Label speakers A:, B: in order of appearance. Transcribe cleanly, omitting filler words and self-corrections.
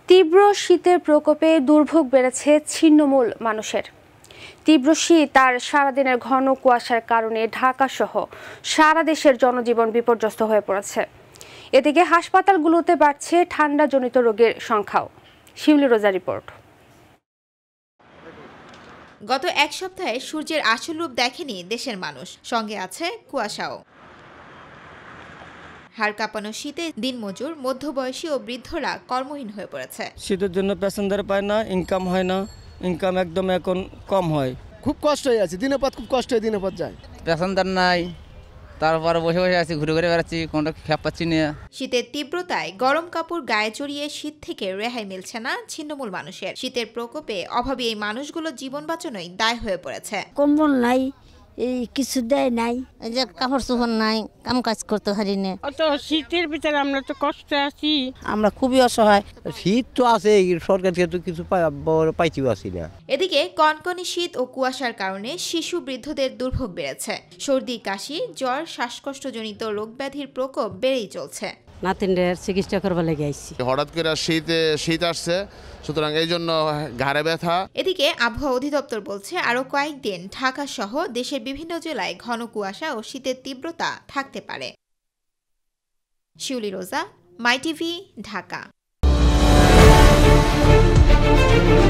A: তীব্র শীতের প্রকোপে দুর্ভোগ বেড়েছে ছিন্নমূল মানুষের। তীব্র শীত আর সারাদিনের ঘন কুয়াশার কারণে ঢাকা সহ সারা দেশের জনজীবন বিপর্যস্ত হয়ে পড়েছে। এদিকে হাসপাতালগুলোতে বাড়ছে ঠান্ডাজনিত রোগের সংখ্যাও। শিউলি রোজা রিপোর্ট।
B: গত এক সপ্তাহে সূর্যের আসল রূপ দেখেনি দেশের মানুষ, সঙ্গে আছে কুয়াশাও। হাড় কাঁপানো শীতে দিনমজুর, মধ্যবয়সী ও বৃদ্ধরা কর্মহীন হয়ে পড়েছে।
C: শীতের জন্য প্যাসেঞ্জার পায় না, ইনকাম হয় না, ইনকাম একদম এখন কম হয়।
D: খুব কষ্ট হয়ে আছে, দিনের পর খুব কষ্ট হয়ে দিনের পর যায়।
E: প্যাসেঞ্জার নাই, তারপরে বসে বসে আছি, ঘুরে ঘুরে বেড়াচ্ছি, কোনটা খেপ পাচ্ছি না।
B: শীতের তীব্রতায় গরম কাপড় গায়ে জড়িয়ে শীত থেকে রেহাই মিলছে না ছিন্নমূল মানুষের। শীতের প্রকোপে অভাবী এই মানুষগুলো জীবন বাঁচানোই দায় হয়ে পড়েছে।
F: কম্বল নাই, এই কিছু দেয় নাই,
G: এই যে কাপড় চোপড় নাই, কাম কাজ করতে পারি না।
H: অত শীতের ভিতরে আমরা তো কষ্টে আছি,
G: আমরা খুবই অসহায়।
I: শীত তো আছে, সরকার থেকে তো কিছু পাইতেও আসি না।
B: এদিকে কনকনে শীত ও কুয়াশার কারণে শিশু বৃদ্ধদের দুর্ভোগ বেড়েছে। সর্দি, কাশি, জ্বর, শ্বাসকষ্টজনিত রোগ ব্যাধির প্রকোপ বেড়েই চলছে।
F: নাতিনদের চিকিৎসা করবার লেগে আইছি।
J: হঠাৎ করে শীত আসছে, সুতরাং এই জন্য ঘাড়ে ব্যথা।
B: এদিকে আবহাওয়া অধিদপ্তর বলছে আরো কয়েকদিন ঢাকা সহ দেশের বিভিন্ন জেলায় ঘন কুয়াশা ও শীতের তীব্রতা থাকতে পারে। শিউলি রোজা, মাইটিভি, ঢাকা।